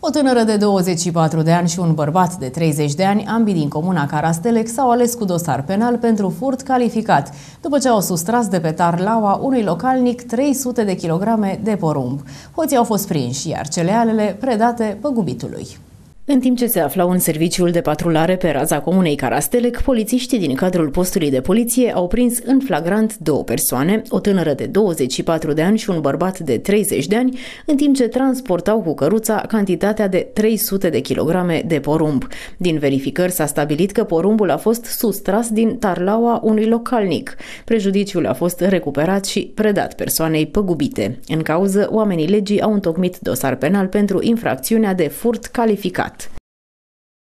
O tânără de 24 de ani și un bărbat de 30 de ani, ambii din comuna Carastelec, s-au ales cu dosar penal pentru furt calificat, după ce au sustras de pe Tarlaua unui localnic 300 de kilograme de porumb. Hoții au fost prinși, iar cerealele predate păgubitului. În timp ce se aflau în serviciul de patrulare pe raza comunei Carastelec, polițiștii din cadrul postului de poliție au prins în flagrant două persoane, o tânără de 24 de ani și un bărbat de 30 de ani, în timp ce transportau cu căruța cantitatea de 300 de kilograme de porumb. Din verificări s-a stabilit că porumbul a fost sustras din Tarlaua unui localnic. Prejudiciul a fost recuperat și predat persoanei păgubite. În cauză, oamenii legii au întocmit dosar penal pentru infracțiunea de furt calificat.